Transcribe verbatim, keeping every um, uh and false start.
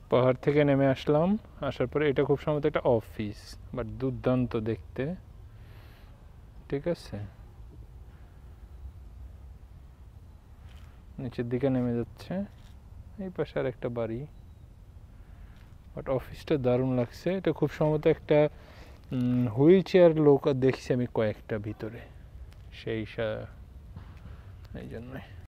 পাহাড় থেকে নেমে আসলাম, আসার পরে এটা খুব সম্ভবত একটা অফিস, বাট দুর্দান্ত দেখতে। ঠিক আছে, নিচের দিকে নেমে যাচ্ছে, এই পাশে আর একটা বাড়ি, বাট অফিসটা দারুণ লাগছে। এটা খুব সম্ভবত একটা হুইল চেয়ার লোক দেখছি আমি কয়েকটা ভিতরে, সেই এই জন্যই।